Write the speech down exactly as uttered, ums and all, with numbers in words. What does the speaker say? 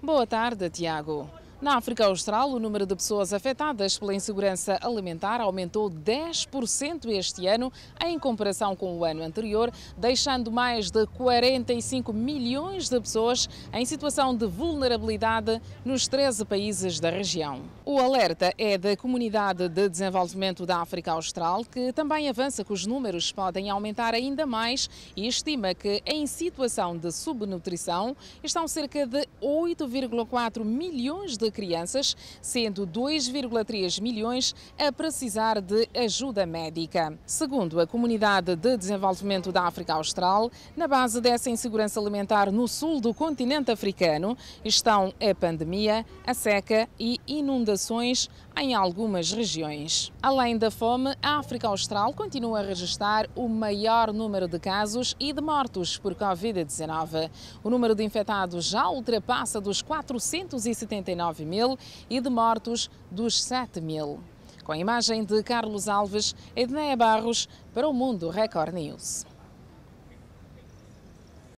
Boa tarde, Tiago. Na África Austral, o número de pessoas afetadas pela insegurança alimentar aumentou dez por cento este ano, em comparação com o ano anterior, deixando mais de quarenta e cinco milhões de pessoas em situação de vulnerabilidade nos treze países da região. O alerta é da Comunidade de Desenvolvimento da África Austral, que também avança que os números podem aumentar ainda mais e estima que, em situação de subnutrição, estão cerca de oito vírgula quatro milhões de crianças, sendo dois vírgula três milhões a precisar de ajuda médica. Segundo a Comunidade de Desenvolvimento da África Austral, na base dessa insegurança alimentar no sul do continente africano estão a pandemia, a seca e inundações em algumas regiões. Além da fome, a África Austral continua a registrar o maior número de casos e de mortos por Covid dezenove. O número de infectados já ultrapassa dos quatrocentos e setenta e nove mil e de mortos dos sete mil. Com a imagem de Carlos Alves, Edneia Barros, para o Mundo Record News.